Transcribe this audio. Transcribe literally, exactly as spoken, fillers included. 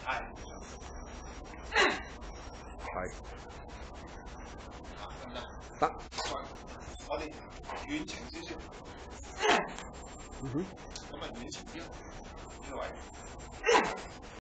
係。 係。 啊，得唔得？ 得。 我哋遠程少少。 嗯哼。 咁啊，遠程啲呢個位。